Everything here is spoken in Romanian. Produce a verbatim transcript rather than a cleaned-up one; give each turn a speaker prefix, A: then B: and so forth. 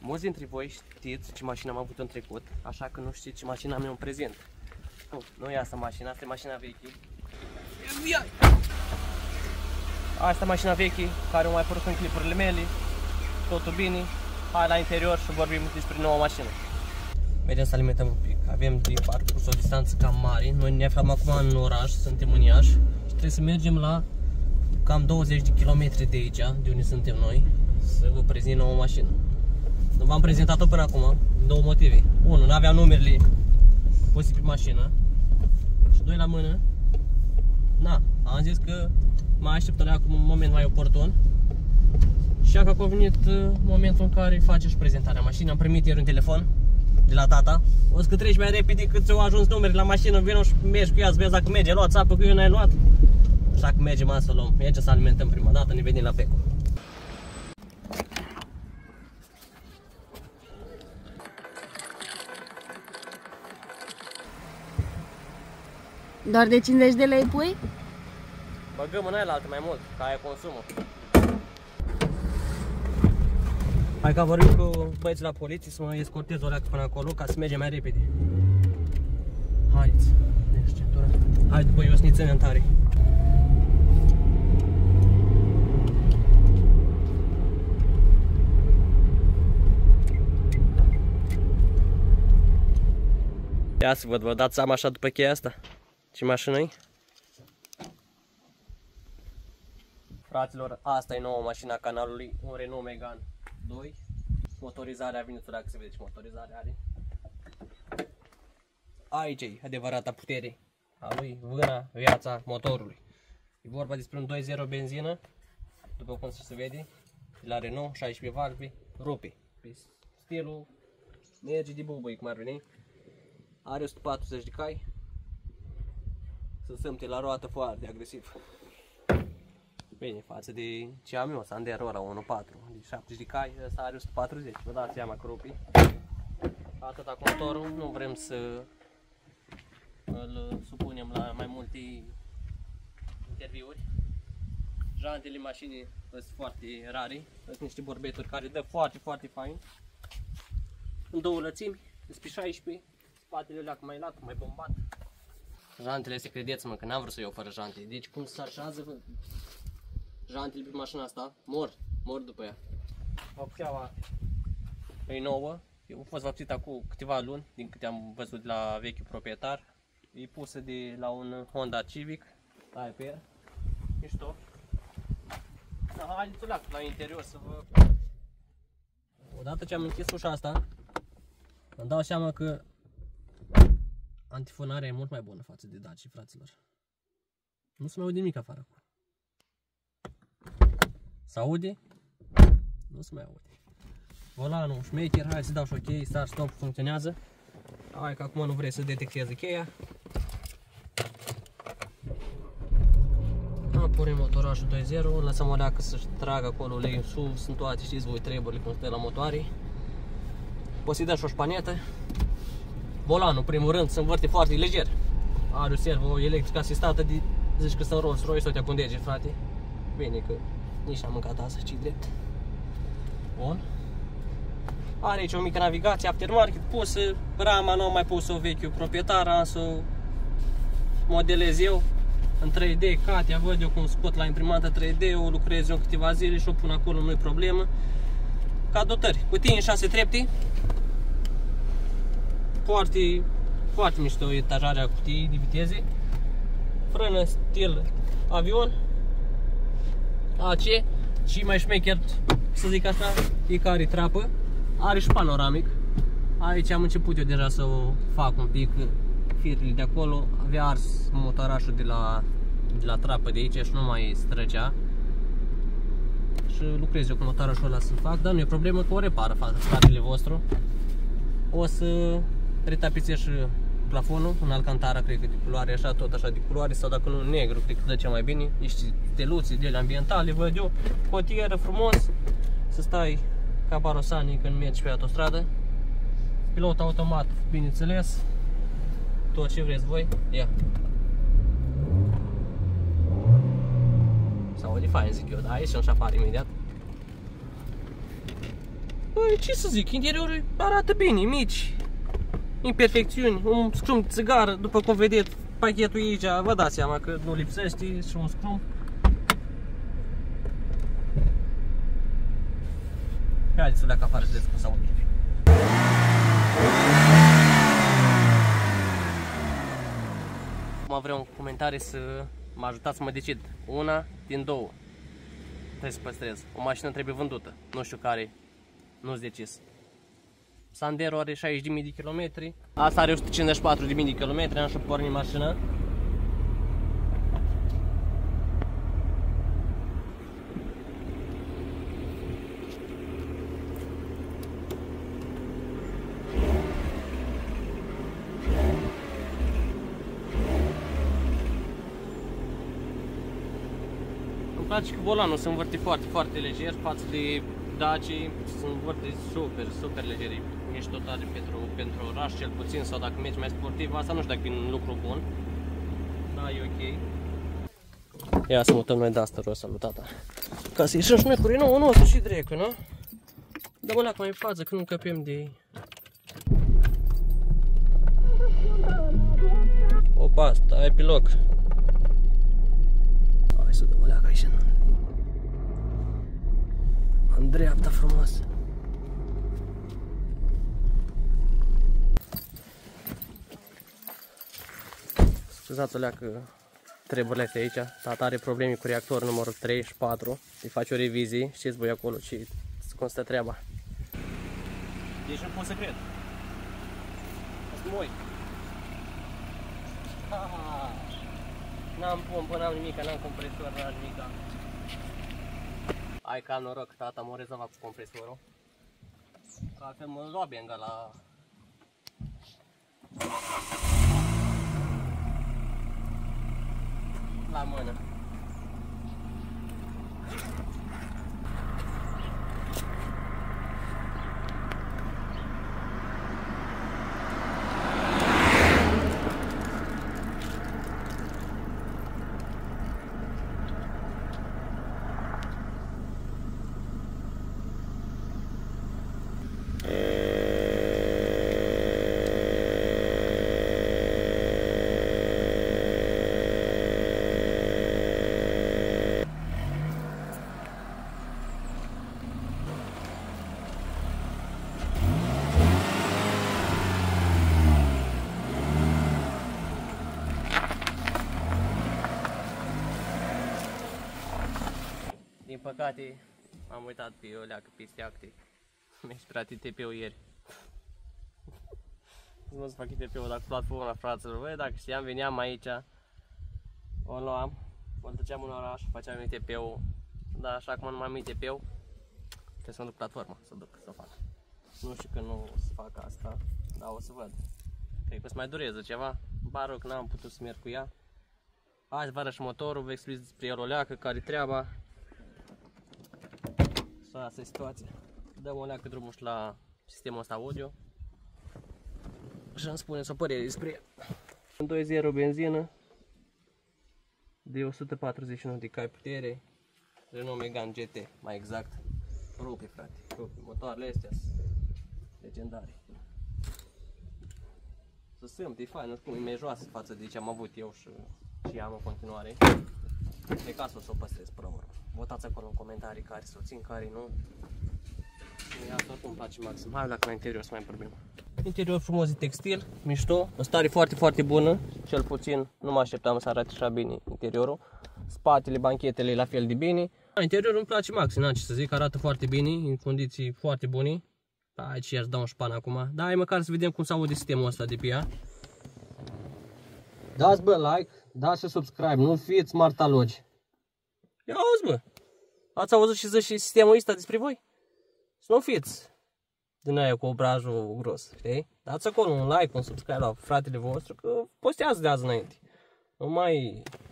A: Mulți dintre voi știți ce mașină am avut în trecut, așa că nu știți ce mașină am eu în prezent. Nu, nu e asta mașina, asta e mașina veche. Asta e mașina veche, care o mai apărut în clipurile mele. Totul bine. Hai la interior și vorbim despre noua mașină. Mergem să alimentăm un pic. Avem de parcurs o distanță cam mare. Noi ne aflăm acum în oraș, suntem în Iași. Și trebuie să mergem la cam douăzeci de kilometri de aici, de unde suntem noi, să vă prezint noua mașină. Nu v-am prezentat-o până acum, din două motive. Unu, nu aveam numerele puse pe mașină. Și doi, la mână. Na, am zis că mai așteptăm acum un moment mai oportun. Și că a convenit momentul în care face și prezentarea mașinii. Am primit ieri un telefon de la tata. O să că treci mai repede cât ți-au ajuns numere la mașină, vină și mergi cu ea să vezi dacă merge. Luați apă că eu n-ai luat. Așa că mergem asta să o luăm. Mergem să alimentăm prima dată, ne vedem la Peco.
B: Doar de cincizeci de lei pui?
A: Băgăm în aia la altă mai mult, ca aia consumă. Hai că vorbim cu băieții la poliție să mă escortez o leacă până acolo ca să mergem mai repede. Haideți, deci centura. Hai după eu să ne ținem tare. Ia să văd, vă dați seama așa după cheia asta? Ce mașină-i? Fraților, asta e noua mașina canalului, un Renault Megane doi. Motorizarea, vine să dacă se vede ce motorizare are. Aici e adevărata putere a lui, vâna, viața motorului. E vorba despre un doi zero benzină, după cum se vede, de la Renault, șaisprezece valvi, rupe. Pe stilul merge de bubăi, cum ar veni. Are o sută patruzeci de cai. Să sămte la roată foarte agresiv. Bine, față de ce am eu, Sandero ăla unu patru, de șaptezeci de cai, ăsta are o sută patruzeci, vă dați seama că rupi. Atâta cu motorul, nu vrem să îl supunem la mai multe interviuri. Jantele mașinii sunt foarte rare, sunt niște borbeturi care dă foarte, foarte fain. În două lățimi, despre șaisprezece, spatele ăla mai lat, mai bombat. Jantele astea, credeți-mă că n-am vrut să iau fără jante, deci cum se așează jantele pe mașina asta, mor, mor după ea. Vopseaua e nouă, a fost vopsită acum câteva luni, din câte am văzut de la vechiul proprietar. E pusă de la un Honda Civic, aia pe el, mișto. Da, haideți la, la interior să vă... Odată ce am închis ușa asta, îmi dau seama că antifonarea e mult mai bună față de Dacia, fraților. Nu se mai aude nimic afară acum. Se aude? Nu se mai aude. Volanul șmecher, hai să dau și ok, start stop funcționează. Hai că acum nu vrei să detecteze cheia. Pornim motorașul doi zero, lăsăm o leacă să-și tragă acolo ulei în sus, sunt toate, știți voi, treburile cum stă la motoare. Poți să-i dăm și o șpanetă. Volanul, primul rând, se învârte foarte leger. Are o servo electrică asistată, de, zici că sunt Rolls Royce, o te condege, frate. Bine că nici n-am mâncat asta, ci drept. Bun. Are aici o mică navigație, aftermarket pusă, rama nu am mai pus-o vechiul proprietar, am să o modelez eu în trei D, Katia, văd eu cum scot la imprimanta trei D, o lucrez eu în câteva zile și o pun acolo, nu-i problemă. Ca dotări, cutii în șase trepte, foarte, foarte mișto etajarea cutiei de viteze, frână stil avion, A C, și mai șmecher, să zic așa, e care trapă, are și panoramic. Aici am început eu deja să o fac un pic firele de acolo, avea ars motorașul de la, de la trapă de aici și nu mai străgea. Și lucrez eu cu motorașul ăla să-l fac, dar nu e problemă că o repară fratele vostru. O să retapizez și plafonul, în Alcantara, cred că de culoare așa, tot așa de culoare, sau dacă nu negru, cred că dă cea mai bine. Niște steluțe de ele ambientale, văd eu, cotieră frumos, să stai ca barosanii când mergi pe autostradă. Pilot automat, bineînțeles, tot ce vreți voi, ia. Sau de fain, zic eu, dar ieși și afară imediat. Păi, ce să zic, interiorul arată bine, mici imperfecțiuni, un scrum de țigară, după cum vedeți, pachetul aici, vă dați seama că nu lipsește și un scrum. Haideți să leacă afară să vedeți cum s-aude. Acum vreau un comentariu să mă ajutați să mă decid. Una din două trebuie să păstrez. O mașină trebuie vândută. Nu știu care, nu-s decis. Sandero are șaizeci de mii de kilometri. Asta are o sută cincizeci și patru de mii de kilometri. Am și pornit mașina. Îmi place că volanul se învârte foarte, foarte lejer față de Daci, se învârte super, super lejer. Ești total pentru, pentru oraș cel puțin, sau dacă mergi mai sportiv, asta nu știu dacă e un lucru bun. Da, e ok. Ia să mutăm noi de asta jos, salut tata. Ca să ieșim și noi cu Renault-ul nostru și drecu, nu? Dă-mă leac mai în față, că nu încăpem de... Opa, stai pe loc. Hai să dăm o leacă aici. În dreapta frumos. Scuzați o leacă treburile astea aici. Tata are probleme cu reactorul numărul trei și patru. Îi face o revizie. Știți voi acolo ce cum stă treaba. Ești în pun secret. Moi. N-am pompă, n-am nimic, n-am compresor, n-am nimic. Hai că am noroc, tata m-a rezolvat cu compresorul. Că altfel mă lua benga la... la mână. Din păcate, am uitat pe o leacă peste acte. Mi-a expirat I T P-ul ieri. Nu să fac I T P-ul dacă platforma, fraților. Băi, dacă știam, veneam aici, o luam, mă duceam în oraș, făceam I T P-ul. Dar așa cum nu mai am I T P-ul, trebuie să mă duc platforma, să duc, să fac. Nu știu că nu o să fac asta, dar o să văd. Cred că o să mai dureze ceva. Baroc, n-am putut să merg cu ea. Azi vă arăt și motorul, vă explic despre el o leacă, care-i treaba. Așa, asta e situația. Dăm o leacă drumul și la sistemul ăsta audio. Și îmi spuneți o părere despre el. doi zero benzină de o sută patruzeci și unu de cai putere. Renault Megane G T, mai exact. Rupe, frate, rupe. Motoarele astea sunt legendare. Să sunt, e fain, oricum e mai joasă față de ce am avut eu și, și am în continuare. De ca să o să o păstrez până la urmă. Votați acolo în comentarii care să o țin, care nu. Mie asta oricum îmi place maxim. Hai dacă la interior să mai vorbim. Interior frumos de textil, mișto, o stare foarte, foarte bună. Cel puțin nu mă așteptam să arate așa bine interiorul. Spatele, banchetele la fel de bine. Interiorul îmi place maxim, n-am ce să zic, arată foarte bine, în condiții foarte bune. Aici i-aș da un șpan acum. Da, hai măcar să vedem cum se aude sistemul ăsta de pe ea. Dați bă like, dați și subscribe, nu fiți martalogi. Ia auzi bă, ați auzit și zice și sistemul ăsta despre voi? Să nu fiți din aia cu obrajul gros, știi? Dați acolo un like, un subscribe la fratele vostru, că postează de azi înainte. Nu mai